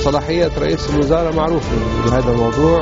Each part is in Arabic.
صلاحيات رئيس الوزراء معروفة بهذا الموضوع.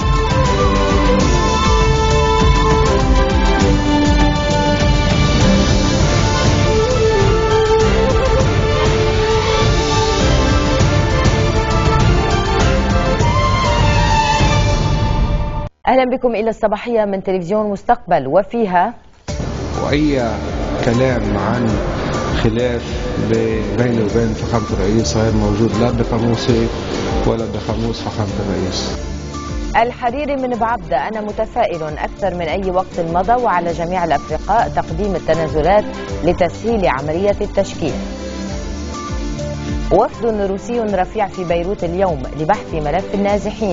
أهلا بكم إلى الصباحية من تلفزيون مستقبل، وفيها وأي كلام عن خلاف بيني وبين فخامة الرئيس غير موجود لا بقاموسي ولا بقاموس فخامة الرئيس. الحريري من بعبدة: أنا متفائل أكثر من أي وقت مضى، وعلى جميع الأفرقاء تقديم التنازلات لتسهيل عملية التشكيل. وفد روسي رفيع في بيروت اليوم لبحث ملف النازحين.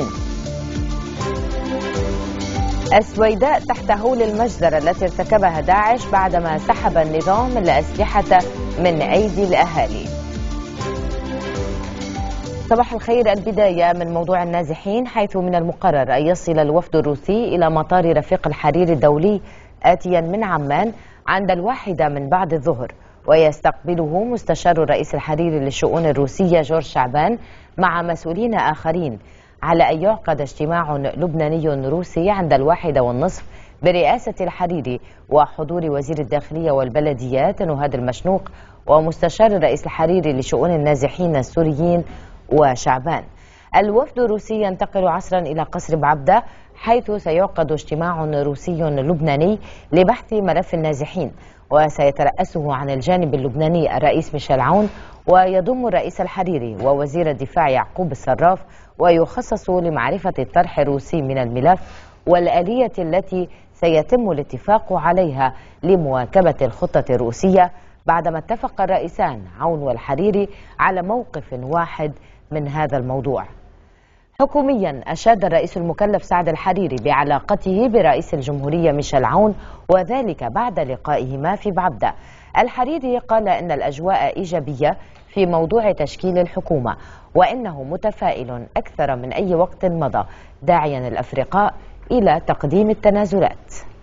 السويداء تحت هول المجزرة التي ارتكبها داعش بعدما سحب النظام الأسلحة من أيدي الأهالي. صباح الخير. البداية من موضوع النازحين، حيث من المقرر أن يصل الوفد الروسي إلى مطار رفيق الحريري الدولي آتيا من عمان عند 1 من بعد الظهر، ويستقبله مستشار الرئيس الحريري للشؤون الروسية جورج شعبان مع مسؤولين آخرين، على أن يعقد اجتماع لبناني روسي عند 1:30 برئاسة الحريري وحضور وزير الداخلية والبلديات نهاد المشنوق ومستشار الرئيس الحريري لشؤون النازحين السوريين وشعبان. الوفد الروسي ينتقل عصرا إلى قصر بعبدة، حيث سيعقد اجتماع روسي لبناني لبحث ملف النازحين، وسيترأسه عن الجانب اللبناني الرئيس ميشيل عون، ويضم الرئيس الحريري ووزير الدفاع يعقوب الصراف، ويخصص لمعرفة الطرح الروسي من الملف والآلية التي سيتم الاتفاق عليها لمواكبة الخطة الروسية، بعدما اتفق الرئيسان عون والحريري على موقف واحد من هذا الموضوع. حكوميا أشاد الرئيس المكلف سعد الحريري بعلاقته برئيس الجمهورية ميشيل عون، وذلك بعد لقائهما في بعبدة. الحريري قال إن الأجواء إيجابية في موضوع تشكيل الحكومة، وإنه متفائل أكثر من أي وقت مضى، داعيا الأفرقاء إلى تقديم التنازلات.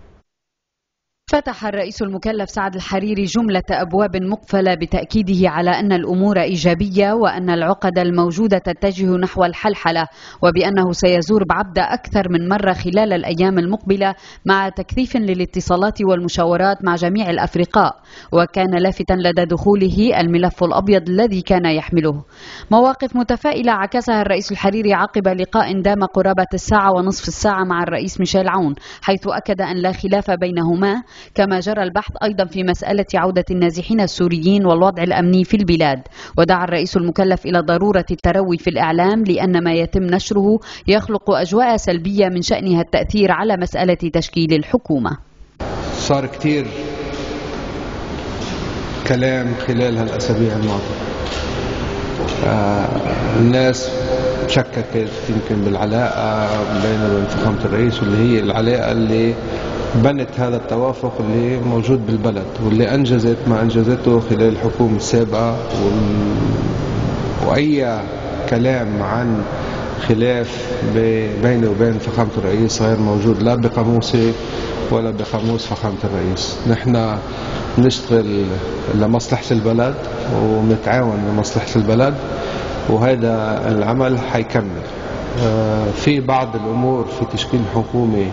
فتح الرئيس المكلف سعد الحريري جملة أبواب مقفلة بتأكيده على أن الأمور إيجابية، وأن العقد الموجودة تتجه نحو الحلحلة، وبأنه سيزور بعبدة أكثر من مرة خلال الأيام المقبلة مع تكثيف للاتصالات والمشاورات مع جميع الأفرقاء. وكان لافتا لدى دخوله الملف الأبيض الذي كان يحمله. مواقف متفائلة عكسها الرئيس الحريري عقب لقاء دام قرابة 1.5 ساعة مع الرئيس ميشيل عون، حيث أكد أن لا خلاف بينهما، كما جرى البحث أيضا في مسألة عودة النازحين السوريين والوضع الأمني في البلاد. ودعا الرئيس المكلف إلى ضرورة التروي في الإعلام، لأن ما يتم نشره يخلق أجواء سلبية من شأنها التأثير على مسألة تشكيل الحكومة. صار كتير كلام خلال هالأسابيع الماضية، الناس شككت يمكن بالعلاقة بين وبين فخامة الرئيس، واللي هي العلاقة اللي بنت هذا التوافق اللي موجود بالبلد، واللي أنجزت ما أنجزته خلال الحكومة السابقة. وأي كلام عن خلاف بيني وبين فخامة الرئيس غير موجود لا بقاموسي ولا بقاموس فخامة الرئيس. نحن نشتغل لمصلحة البلد ونتعاون لمصلحة البلد، وهذا العمل حيكمل. في بعض الأمور في تشكيل الحكومة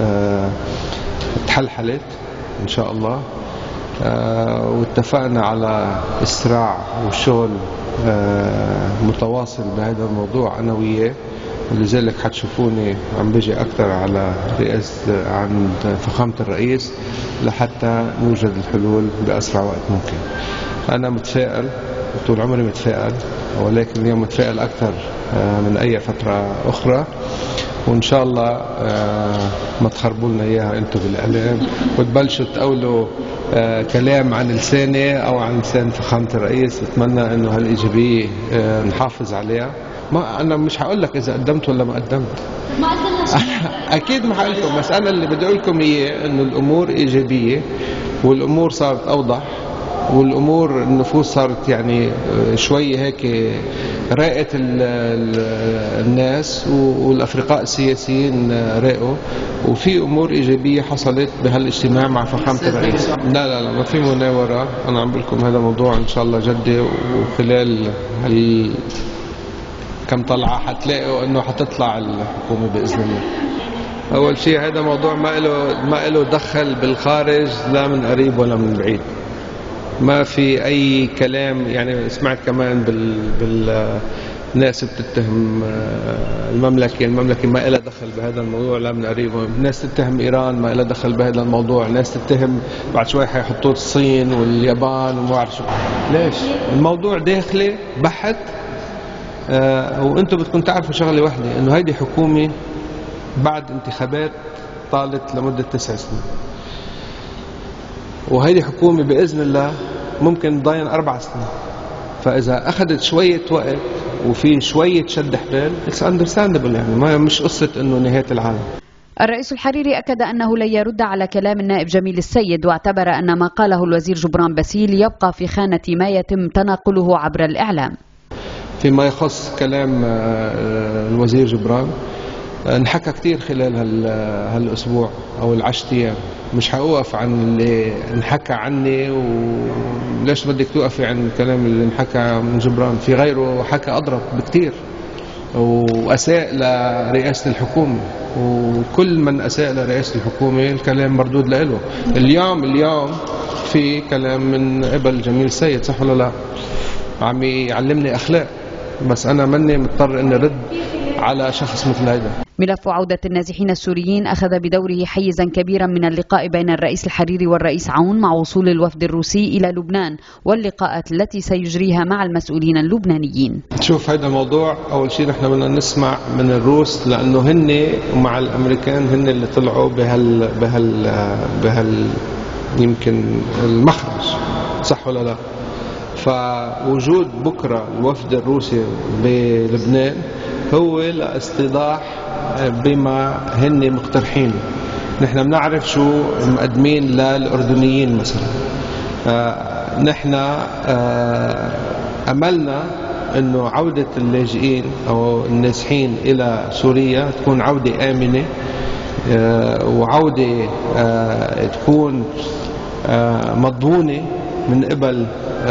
تحلحلت إن شاء الله، واتفقنا على إسراع والشغل متواصل بهذا الموضوع أنا وياه، ولذلك حتشوفوني عم بيجي أكثر على رئاسة عند فخامة الرئيس لحتى نوجد الحلول بأسرع وقت ممكن. أنا متفائل، طول عمري متفائل، ولكن اليوم متفائل أكثر من أي فترة أخرى، وإن شاء الله ما تخربوا لنا إياها أنتم بالإعلام وتبلشوا تقولوا كلام عن لساني أو عن لسان فخامة الرئيس. أتمنى إنه هالإيجابية نحافظ عليها. ما أنا مش هقول لك إذا قدمت ولا ما قدمت، أكيد ما هقول لكم، بس أنا اللي بدي أقول لكم إياه إنه الأمور إيجابية، والأمور صارت أوضح، والأمور النفوس صارت يعني شوي هيك راقت الناس، والأفرقاء السياسيين راقوا، وفي أمور إيجابية حصلت بهالاجتماع مع فخامة الرئيس. لا ما في مناورة، أنا عم بقول لكم هذا موضوع إن شاء الله جدي، وخلال كم طلعة حتلاقوا انه حتطلع الحكومة بإذن الله. اول شيء هذا موضوع ما له دخل بالخارج لا من قريب ولا من بعيد. ما في اي كلام. يعني سمعت كمان ناس بتتهم المملكة ما لها دخل بهذا الموضوع لا من قريب. ناس تتهم إيران ما لها دخل بهذا الموضوع. ناس تتهم بعد شوي حيحطوا الصين واليابان وما بعرف شو. ليش؟ الموضوع داخلي بحت. وانتم بدكم تعرفوا شغلة واحدة، انه هيدي حكومة بعد انتخابات طالت لمدة 9 سنين، وهيدي حكومة بإذن الله ممكن تضاين 4 سنين. فإذا أخذت شوية وقت وفي شوية شد حبال it's understandable. يعني ما مش قصة إنه نهاية العالم. الرئيس الحريري أكد أنه لن يرد على كلام النائب جميل السيد، واعتبر أن ما قاله الوزير جبران باسيل يبقى في خانة ما يتم تناقله عبر الإعلام. فيما يخص كلام الوزير جبران انحكى كتير خلال هالأسبوع أو ال10 أيام. مش حأوقف عن اللي انحكى عني، وليش بدك توقفي عن الكلام اللي انحكى من جبران؟ في غيره حكى أضرب بكتير وأساء لرئاسة الحكومة، وكل من أساء لرئاسة الحكومة الكلام مردود له. اليوم في كلام من قبل جميل السيد، صح ولا لا؟ عم يعلمني أخلاق، بس أنا مني مضطر إني رد على شخص مثل هذا. ملف عودة النازحين السوريين أخذ بدوره حيزا كبيرا من اللقاء بين الرئيس الحريري والرئيس عون مع وصول الوفد الروسي إلى لبنان واللقاءات التي سيجريها مع المسؤولين اللبنانيين. شوف هذا الموضوع، أول شيء نحن بدنا نسمع من الروس، لأنه هن ومع الأمريكان هن اللي طلعوا بهال يمكن المخرج، صح ولا لا؟ فوجود بكرة الوفد الروسي بلبنان هو لاستيضاح بما هن مقترحين. نحن بنعرف شو مقدمين للأردنيين مثلا. نحن أملنا أنه عودة اللاجئين أو النازحين إلى سوريا تكون عودة آمنة، وعودة تكون مضمونة من قبل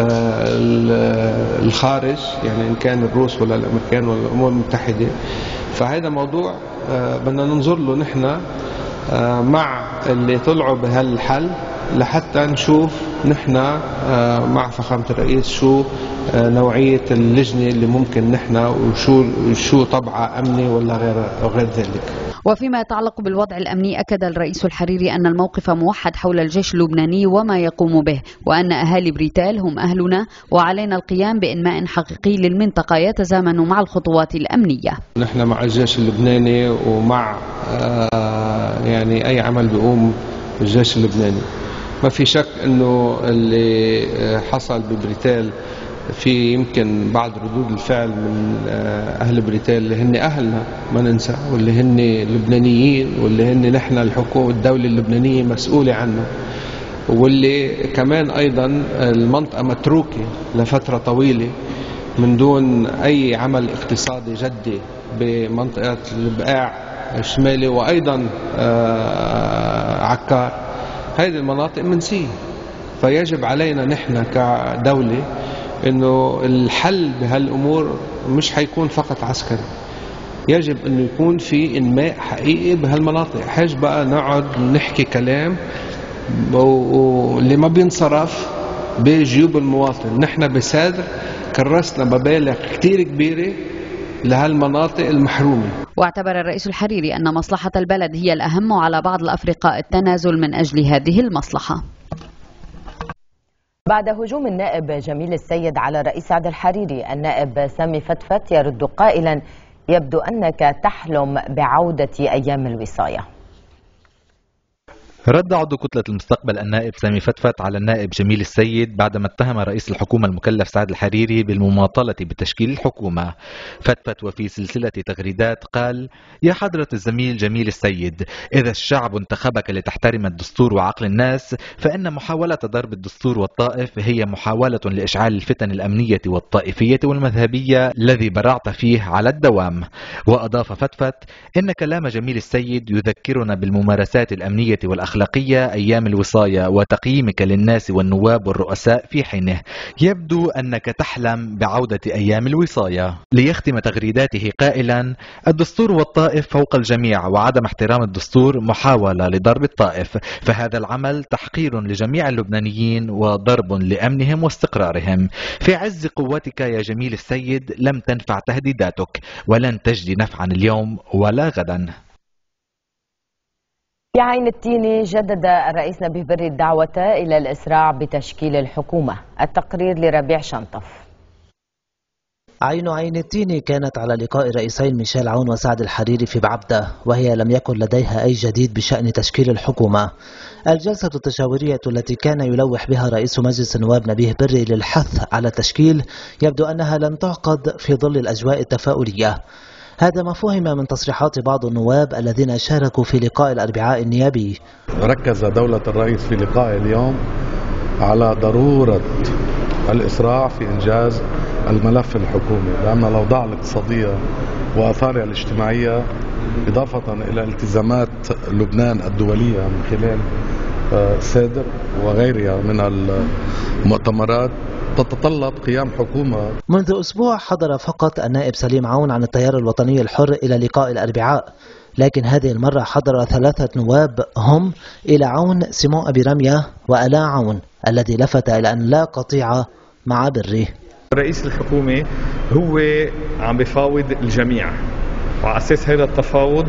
الخارج، يعني إن كان الروس ولا الأمريكان ولا الأمم المتحدة. فهذا موضوع بدنا ننظر له نحن مع اللي طلعوا بهالحل، لحتى نشوف نحن مع فخامة الرئيس شو نوعية اللجنة اللي ممكن نحن وشو طبعها أمني ولا غير ذلك. وفيما يتعلق بالوضع الأمني، أكد الرئيس الحريري أن الموقف موحد حول الجيش اللبناني وما يقوم به، وأن أهالي بريتال هم أهلنا وعلينا القيام بإنماء حقيقي للمنطقة يتزامن مع الخطوات الأمنية. نحن مع الجيش اللبناني ومع يعني أي عمل بيقوم الجيش اللبناني. ما في شك أنه اللي حصل ببريتال في يمكن بعض ردود الفعل من أهل بريتال اللي هن أهلنا ما ننسى، واللي هن لبنانيين، واللي هن نحن الحكومة الدولة اللبنانية مسؤولة عنه، واللي كمان أيضا المنطقة متروكة لفترة طويلة من دون أي عمل اقتصادي جدي بمنطقة البقاع الشمالي وأيضا عكار. هذه المناطق منسية، فيجب علينا نحن كدولة إنه الحل بهالأمور مش حيكون فقط عسكري. يجب إنه يكون في إنماء حقيقي بهالمناطق. حاج بقى نقعد نحكي كلام واللي ما بينصرف بجيوب المواطن. نحن بسادر كرسنا مبالغ كتير كبيرة لهالمناطق المحرومة. واعتبر الرئيس الحريري أن مصلحة البلد هي الأهم، وعلى بعض الأفرقاء التنازل من أجل هذه المصلحة. بعد هجوم النائب جميل السيد على الرئيس سعد الحريري، النائب سامي فتفت يرد قائلا: يبدو أنك تحلم بعودة أيام الوصاية. رد عضو كتلة المستقبل النائب سامي فتفت على النائب جميل السيد بعدما اتهم رئيس الحكومة المكلف سعد الحريري بالمماطلة بتشكيل الحكومة. فتفت وفي سلسلة تغريدات قال: يا حضرة الزميل جميل السيد، إذا الشعب انتخبك لتحترم الدستور وعقل الناس، فإن محاولة ضرب الدستور والطائف هي محاولة لإشعال الفتن الأمنية والطائفية والمذهبية الذي برعت فيه على الدوام. وأضاف فتفت: إن كلام جميل السيد يذكرنا بالممارسات الأمنية والأخلاقية الأخلاقية أيام الوصاية وتقييمك للناس والنواب والرؤساء في حينه. يبدو أنك تحلم بعودة أيام الوصاية. ليختم تغريداته قائلا: الدستور والطائف فوق الجميع، وعدم احترام الدستور محاولة لضرب الطائف، فهذا العمل تحقير لجميع اللبنانيين وضرب لأمنهم واستقرارهم. في عز قوتك يا جميل السيد لم تنفع تهديداتك، ولن تجدي نفعا اليوم ولا غدا. في عين التين جدد الرئيس نبيه بري الدعوة إلى الإسراع بتشكيل الحكومة. التقرير لربيع شنطف. عين التين كانت على لقاء الرئيسين ميشيل عون وسعد الحريري في بعبدة، وهي لم يكن لديها أي جديد بشأن تشكيل الحكومة. الجلسة التشاورية التي كان يلوح بها رئيس مجلس النواب نبيه بري للحث على التشكيل يبدو أنها لن تعقد في ظل الأجواء التفاؤلية. هذا ما فهم من تصريحات بعض النواب الذين شاركوا في لقاء الأربعاء النيابي. ركز دولة الرئيس في لقائه اليوم على ضرورة الإسراع في إنجاز الملف الحكومي، لأن الأوضاع الاقتصادية وآثارها الاجتماعية إضافة إلى التزامات لبنان الدولية من خلال سادر وغيرها من المؤتمرات تتطلب قيام حكومة. منذ أسبوع حضر فقط النائب سليم عون عن التيار الوطني الحر إلى لقاء الأربعاء، لكن هذه المرة حضر 3 نواب هم إلى عون سيمون أبي رمية وألا عون، الذي لفت إلى أن لا قطيعة مع بري. رئيس الحكومة هو عم بفاوض الجميع، وعلى أساس هذا التفاوض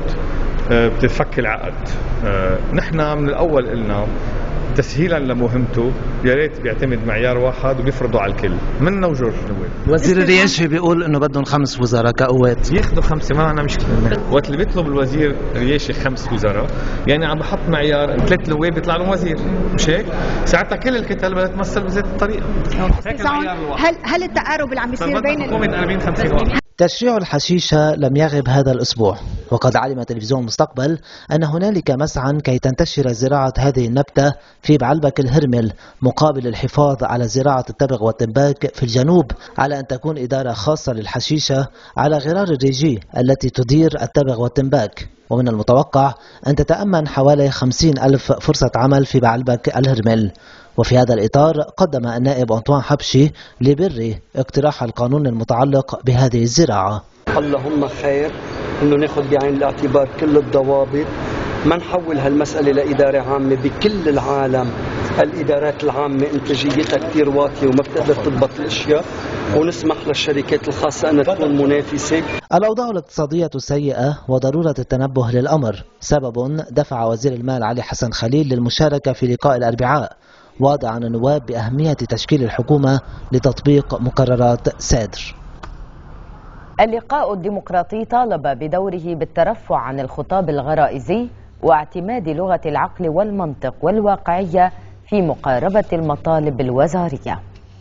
بتتفك العقد. نحن من الأول قلنا تسهيلا لمهمته يا ريت بيعتمد معيار واحد وبيفرضوا على الكل، منا وجورج نواب. وزير الرياشي بيقول انه بدهم 5 وزراء كقوات، ياخذوا 5، ما عندنا مشكله. وقت اللي بيطلب الوزير الرياشي 5 وزراء يعني عم بحط معيار 3 نواب بيطلع لهم وزير، مش هيك؟ ساعتها كل الكتل بدها تمثل بذات الطريقه. هيك المعيار الواحد. هل التقارب اللي عم بيصير بين حكومه 40-50 واحد؟ تشريع الحشيشة لم يغب هذا الأسبوع، وقد علم تلفزيون المستقبل أن هنالك مسعى كي تنتشر زراعة هذه النبتة في بعلبك الهرمل مقابل الحفاظ على زراعة التبغ والتنباك في الجنوب، على أن تكون إدارة خاصة للحشيشة على غرار الريجي التي تدير التبغ والتنباك. ومن المتوقع أن تتأمن حوالي 50,000 فرصة عمل في بعلبك الهرمل. وفي هذا الإطار قدم النائب أنطوان حبشي لبري اقتراح القانون المتعلق بهذه الزراعة. اللهم خير انه ناخذ بعين الاعتبار كل الضوابط، ما نحول هالمسألة لإدارة عامة. بكل العالم الإدارات العامة إنتاجيتها كتير واطية وما بتقدر تضبط الأشياء، ونسمح للشركات الخاصة أن تكون منافسة. الأوضاع الاقتصادية السيئة وضرورة التنبه للأمر سبب دفع وزير المال علي حسن خليل للمشاركة في لقاء الأربعاء، واضعا النواب بأهمية تشكيل الحكومة لتطبيق مقررات سادر. اللقاء الديمقراطي طالب بدوره بالترفع عن الخطاب الغرائزي واعتماد لغة العقل والمنطق والواقعية في مقاربة المطالب الوزارية.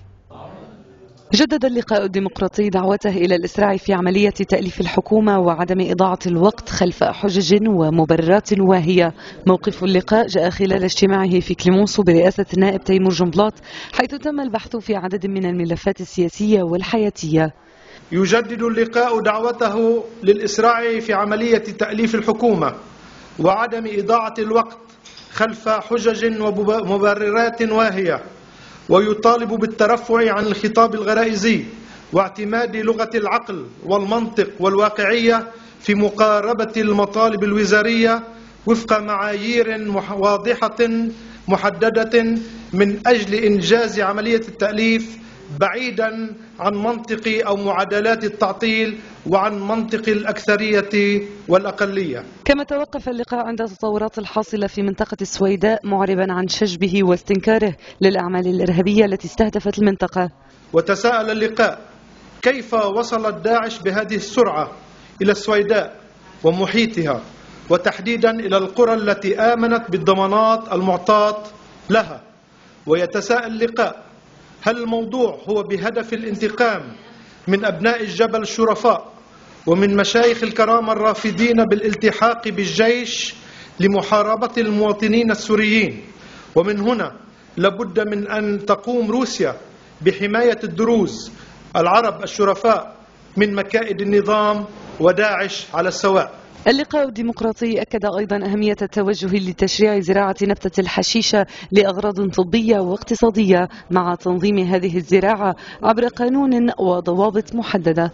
جدد اللقاء الديمقراطي دعوته إلى الإسراع في عملية تأليف الحكومة وعدم إضاعة الوقت خلف حجج ومبررات واهية. موقف اللقاء جاء خلال اجتماعه في كليمونسو برئاسة النائب تيمور جنبلاط، حيث تم البحث في عدد من الملفات السياسية والحياتية. يجدد اللقاء دعوته للإسراع في عملية تأليف الحكومة وعدم إضاعة الوقت خلف حجج ومبررات واهية، ويطالب بالترفع عن الخطاب الغرائزي واعتماد لغة العقل والمنطق والواقعية في مقاربة المطالب الوزارية وفق معايير واضحة محددة من أجل إنجاز عملية التأليف، بعيدا عن منطق أو معادلات التعطيل وعن منطق الأكثرية والأقلية. كما توقف اللقاء عند التطورات الحاصلة في منطقة السويداء، معربا عن شجبه واستنكاره للأعمال الإرهابية التي استهدفت المنطقة. وتساءل اللقاء كيف وصلت داعش بهذه السرعة إلى السويداء ومحيطها، وتحديدا إلى القرى التي آمنت بالضمانات المعطاة لها. ويتساءل اللقاء هل الموضوع هو بهدف الانتقام من أبناء الجبل الشرفاء ومن مشايخ الكرامة الرافضين بالالتحاق بالجيش لمحاربة المواطنين السوريين؟ ومن هنا لابد من أن تقوم روسيا بحماية الدروز العرب الشرفاء من مكائد النظام وداعش على السواء. اللقاء الديمقراطي أكد أيضا أهمية التوجه لتشريع زراعة نبتة الحشيشة لأغراض طبية واقتصادية مع تنظيم هذه الزراعة عبر قانون وضوابط محددة.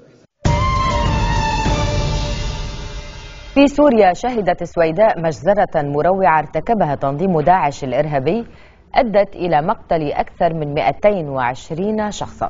في سوريا شهدت السويداء مجزرة مروعة ارتكبها تنظيم داعش الإرهابي أدت إلى مقتل أكثر من 220 شخصا.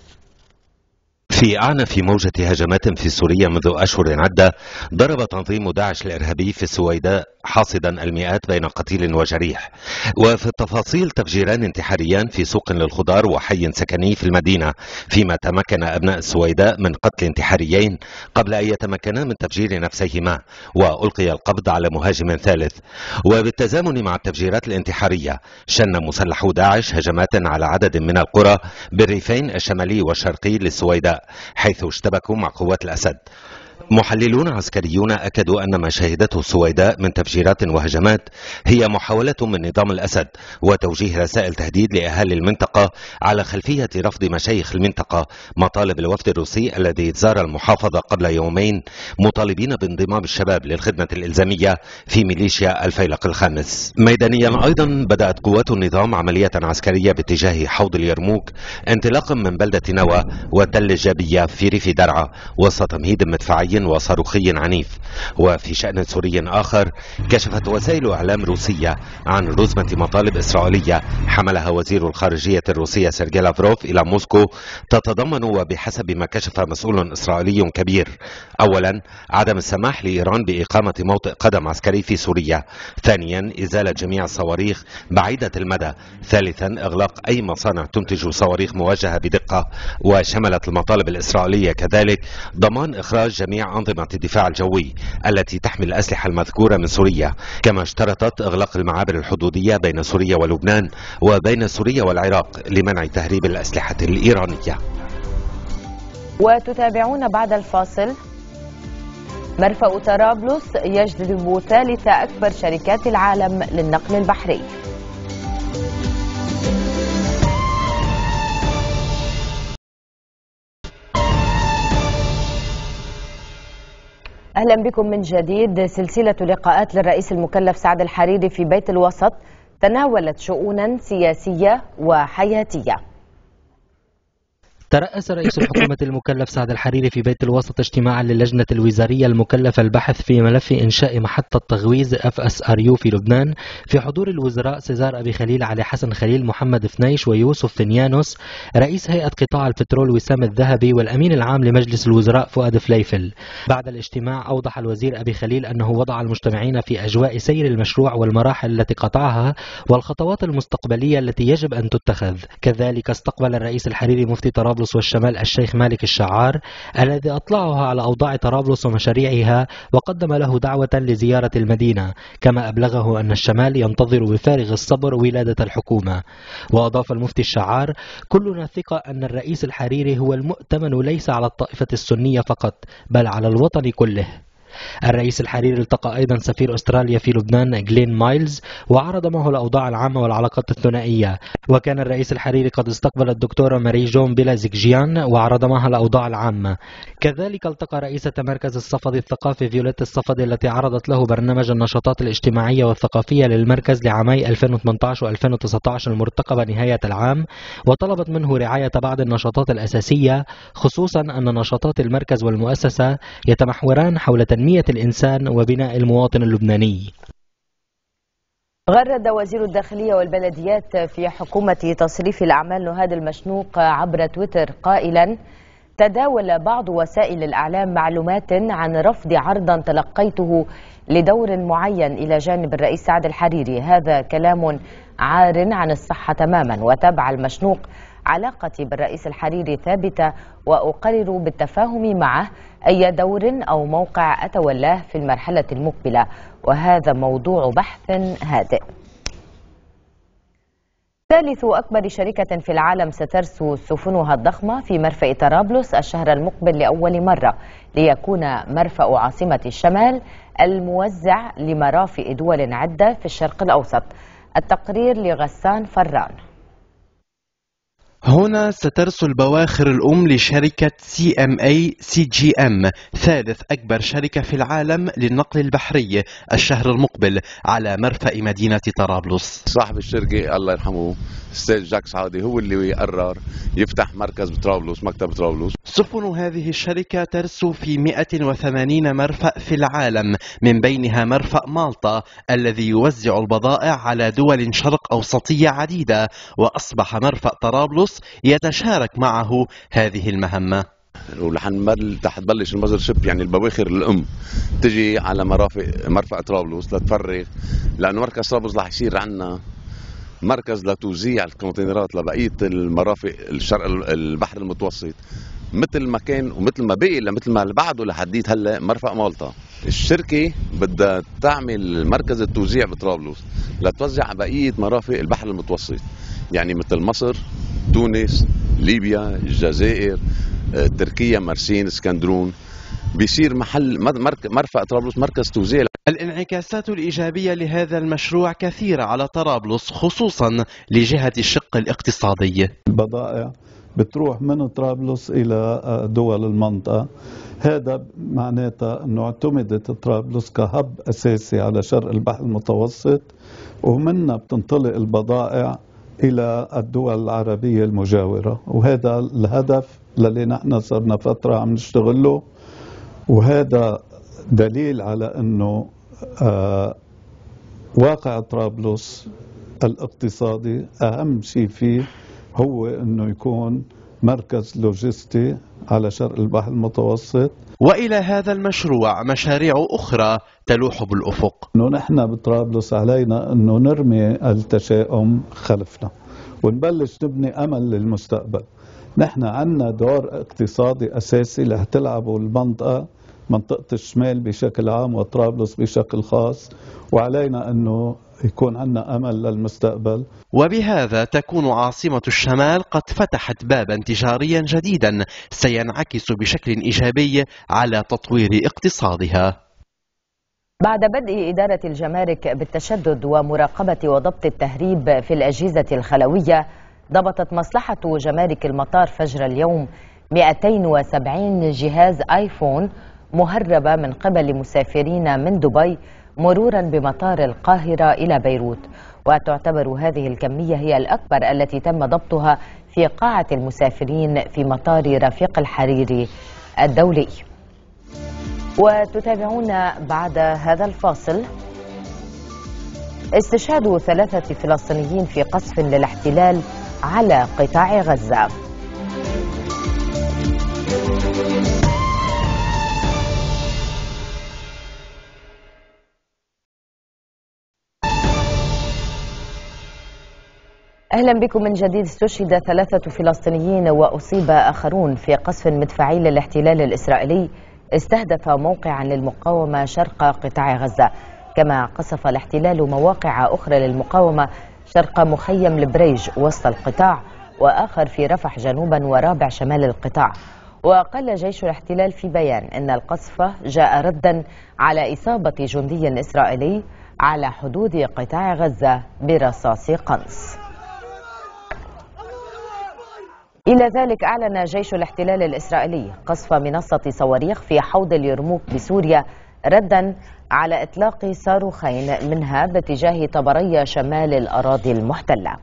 في أعنف موجة هجمات في سوريا منذ أشهر عدة، ضرب تنظيم داعش الإرهابي في السويداء حاصدا المئات بين قتيل وجريح. وفي التفاصيل تفجيران انتحاريان في سوق للخضار وحي سكني في المدينة، فيما تمكن أبناء السويداء من قتل انتحاريين قبل أن يتمكنا من تفجير نفسيهما، وألقي القبض على مهاجم ثالث. وبالتزامن مع التفجيرات الانتحارية شن مسلحو داعش هجمات على عدد من القرى بالريفين الشمالي والشرقي للسويداء، حيث اشتبكوا مع قوات الأسد. محللون عسكريون أكدوا أن ما شهدته السويداء من تفجيرات وهجمات هي محاولة من نظام الأسد وتوجيه رسائل تهديد لأهالي المنطقة على خلفية رفض مشايخ المنطقة مطالب الوفد الروسي الذي زار المحافظة قبل يومين مطالبين بانضمام الشباب للخدمة الإلزامية في ميليشيا الفيلق الخامس. ميدانيا أيضا بدأت قوات النظام عملية عسكرية باتجاه حوض اليرموك انطلاقا من بلدة نوى وتل الجابية في ريف درعا وسط تمهيد مدفعي وصاروخي عنيف. وفي شأن سوري آخر، كشفت وسائل إعلام روسية عن رزمة مطالب إسرائيلية حملها وزير الخارجية الروسية سيرجي لافروف إلى موسكو، تتضمن وبحسب ما كشف مسؤول إسرائيلي كبير: أولا، عدم السماح لإيران بإقامة موطئ قدم عسكري في سوريا. ثانيا، إزالة جميع الصواريخ بعيدة المدى. ثالثا، إغلاق أي مصانع تنتج صواريخ موجهة بدقة. وشملت المطالب الإسرائيلية كذلك ضمان إخراج جميع أنظمة الدفاع الجوي التي تحمل الأسلحة المذكورة من سوريا، كما اشترطت إغلاق المعابر الحدودية بين سوريا ولبنان وبين سوريا والعراق لمنع تهريب الأسلحة الإيرانية. وتتابعون بعد الفاصل. مرفأ طرابلس يجذب ثالث أكبر شركات العالم للنقل البحري. أهلا بكم من جديد. سلسلة لقاءات للرئيس المكلف سعد الحريري في بيت الوسط تناولت شؤونا سياسية وحياتية. ترأس رئيس الحكومة المكلف سعد الحريري في بيت الوسط اجتماعا للجنة الوزارية المكلفة البحث في ملف إنشاء محطة تغويز FSRU في لبنان في حضور الوزراء سيزار أبي خليل، علي حسن خليل، محمد فنيش، ويوسف فنيانوس، رئيس هيئة قطاع البترول وسام الذهبي، والأمين العام لمجلس الوزراء فؤاد فليفل. بعد الاجتماع أوضح الوزير أبي خليل أنه وضع المجتمعين في أجواء سير المشروع والمراحل التي قطعها والخطوات المستقبلية التي يجب أن تتخذ. كذلك استقبل الرئيس الحريري مفتي طرابلس والشمال الشيخ مالك الشعار الذي أطلعه على أوضاع طرابلس ومشاريعها وقدم له دعوة لزيارة المدينة، كما أبلغه أن الشمال ينتظر بفارغ الصبر ولادة الحكومة. وأضاف المفتي الشعار: كلنا ثقة أن الرئيس الحريري هو المؤتمن ليس على الطائفة السنية فقط بل على الوطن كله. الرئيس الحريري التقى أيضا سفير أستراليا في لبنان جلين مايلز وعرض معه الأوضاع العامة والعلاقات الثنائية. وكان الرئيس الحريري قد استقبل الدكتورة ماري جون بيلازيكجيان وعرض معها الأوضاع العامة. كذلك التقى رئيسة مركز الصفدي الثقافي فيوليت الصفدي التي عرضت له برنامج النشاطات الاجتماعية والثقافية للمركز لعامي 2018 و2019 المرتقبة نهاية العام، وطلبت منه رعاية بعض النشاطات الأساسية، خصوصا أن نشاطات المركز والمؤسسة يتمحوران حول تنمية الإنسان وبناء المواطن اللبناني. غرد وزير الداخلية والبلديات في حكومة تصريف الأعمال نهاد المشنوق عبر تويتر قائلا: تداول بعض وسائل الإعلام معلومات عن رفض عرضا تلقيته لدور معين إلى جانب الرئيس سعد الحريري. هذا كلام عار عن الصحة تماما، وتابع المشنوق: علاقتي بالرئيس الحريري ثابتة وأقرر بالتفاهم معه أي دور أو موقع أتولاه في المرحلة المقبلة، وهذا موضوع بحث هادئ. ثالث أكبر شركة في العالم سترسو سفنها الضخمة في مرفأ طرابلس الشهر المقبل لأول مرة، ليكون مرفأ عاصمة الشمال الموزع لمرافئ دول عدة في الشرق الأوسط. التقرير لغسان فران. هنا سترسل بواخر الأم لشركة CMA CGM ثالث أكبر شركة في العالم للنقل البحري الشهر المقبل على مرفأ مدينة طرابلس. صاحب الشركة الله يرحمه السيد جاك سعودي هو اللي قرر يفتح مركز بطرابلس، مكتب بطرابلس. سفن هذه الشركة ترسو في 180 مرفأ في العالم، من بينها مرفأ مالطا الذي يوزع البضائع على دول شرق أوسطية عديدة، وأصبح مرفأ طرابلس يتشارك معه هذه المهمة. رح تبلش المزر شيب، يعني البواخر الأم تجي على مرفأ طرابلس لتفرغ، لأنه مركز طرابلس رح يصير عندنا مركز لتوزيع الكونتينرات لبقية المرافق البحر المتوسط، مثل ما كان ومثل ما بقي مثل ما بعده لحديت هلا مرفأ مالطا. الشركة بدها تعمل مركز التوزيع بطرابلس لتوزع بقية مرافق البحر المتوسط، يعني مثل مصر، تونس، ليبيا، الجزائر، تركيا، مرسين، اسكندرون، بيصير محل مرفأ طرابلس مركز توزيع. الانعكاسات الإيجابية لهذا المشروع كثيرة على طرابلس، خصوصا لجهة الشق الاقتصادي. البضائع بتروح من طرابلس إلى دول المنطقة، هذا معناتها أنه اعتمدت طرابلس كهب أساسي على شرق البحر المتوسط، ومنها بتنطلق البضائع إلى الدول العربية المجاورة، وهذا الهدف اللي نحن صرنا فترة عم نشتغل له، وهذا دليل على أنه واقع طرابلس الاقتصادي أهم شيء فيه هو أنه يكون مركز لوجستي على شرق البحر المتوسط. وإلى هذا المشروع مشاريع أخرى تلوح بالأفق. نحن بطرابلس علينا أنه نرمي التشاؤم خلفنا ونبلش نبني أمل للمستقبل. نحن عندنا دور اقتصادي أساسي اللي هتلعبه المنطقة، منطقة الشمال بشكل عام وطرابلس بشكل خاص، وعلينا أنه يكون عندنا أمل للمستقبل. وبهذا تكون عاصمة الشمال قد فتحت بابا تجاريا جديدا سينعكس بشكل إيجابي على تطوير اقتصادها. بعد بدء إدارة الجمارك بالتشدد ومراقبة وضبط التهريب في الأجهزة الخلوية، ضبطت مصلحة جمارك المطار فجر اليوم 270 جهاز آيفون مهربة من قبل مسافرين من دبي مرورا بمطار القاهرة إلى بيروت، وتعتبر هذه الكمية هي الأكبر التي تم ضبطها في قاعة المسافرين في مطار رفيق الحريري الدولي. وتتابعون بعد هذا الفاصل استشهاد 3 فلسطينيين في قصف للاحتلال على قطاع غزة. أهلا بكم من جديد. استشهد 3 فلسطينيين وأصيب آخرون في قصف مدفعي للاحتلال الإسرائيلي استهدف موقعا للمقاومة شرق قطاع غزة، كما قصف الاحتلال مواقع أخرى للمقاومة شرق مخيم البريج وسط القطاع، وآخر في رفح جنوبا ورابع شمال القطاع. وقال جيش الاحتلال في بيان إن القصف جاء ردا على إصابة جندي إسرائيلي على حدود قطاع غزة برصاص قنص. إلى ذلك أعلن جيش الاحتلال الإسرائيلي قصف منصة صواريخ في حوض اليرموك بسوريا ردا على إطلاق صاروخين منها باتجاه طبرية شمال الأراضي المحتلة.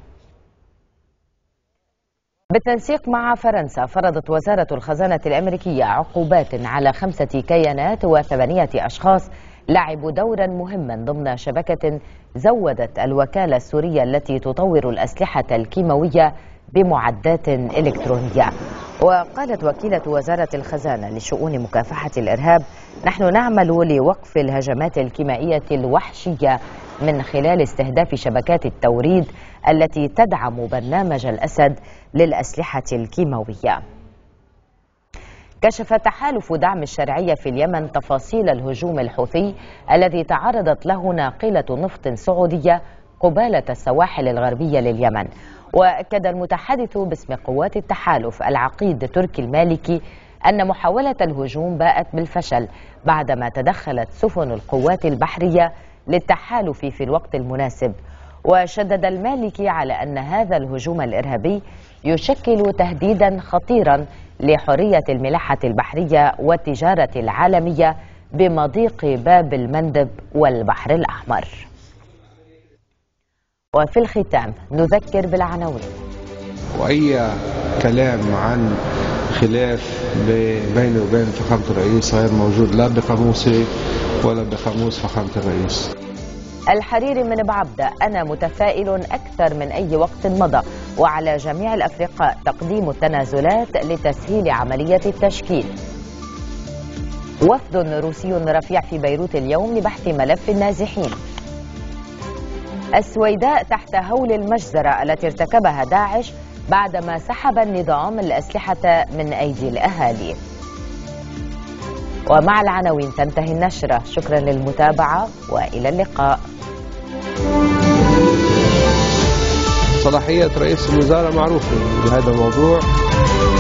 بالتنسيق مع فرنسا، فرضت وزارة الخزانة الأمريكية عقوبات على 5 كيانات و8 أشخاص لعبوا دورا مهما ضمن شبكة زودت الوكالة السورية التي تطور الأسلحة الكيماوية بمعدات إلكترونية. وقالت وكيلة وزارة الخزانة لشؤون مكافحة الإرهاب: نحن نعمل لوقف الهجمات الكيميائية الوحشية من خلال استهداف شبكات التوريد التي تدعم برنامج الأسد للأسلحة الكيماوية. كشف تحالف دعم الشرعية في اليمن تفاصيل الهجوم الحوثي الذي تعرضت له ناقلة نفط سعودية قبالة السواحل الغربية لليمن. وأكد المتحدث باسم قوات التحالف العقيد تركي المالكي أن محاولة الهجوم باءت بالفشل بعدما تدخلت سفن القوات البحرية للتحالف في الوقت المناسب. وشدد المالكي على أن هذا الهجوم الإرهابي يشكل تهديدا خطيرا لحرية الملاحة البحرية والتجارة العالمية بمضيق باب المندب والبحر الأحمر. وفي الختام نذكر بالعناوين. وأي كلام عن خلاف بيني وبين فخامة الرئيس غير موجود لا بقاموسي ولا بقاموس فخامة الرئيس. الحريري من بعبدة: أنا متفائل أكثر من أي وقت مضى، وعلى جميع الأفرقاء تقديم التنازلات لتسهيل عملية التشكيل. وفد روسي رفيع في بيروت اليوم لبحث ملف النازحين. السويداء تحت هول المجزرة التي ارتكبها داعش بعدما سحب النظام الأسلحة من أيدي الأهالي. ومع العناوين تنتهي النشرة. شكرا للمتابعة وإلى اللقاء. صلاحية رئيس الوزراء معروفة بهذا الموضوع.